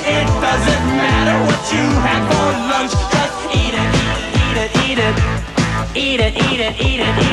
It doesn't matter what you had for lunch. Just eat it, eat it, eat it, eat it, eat it, eat it, eat it.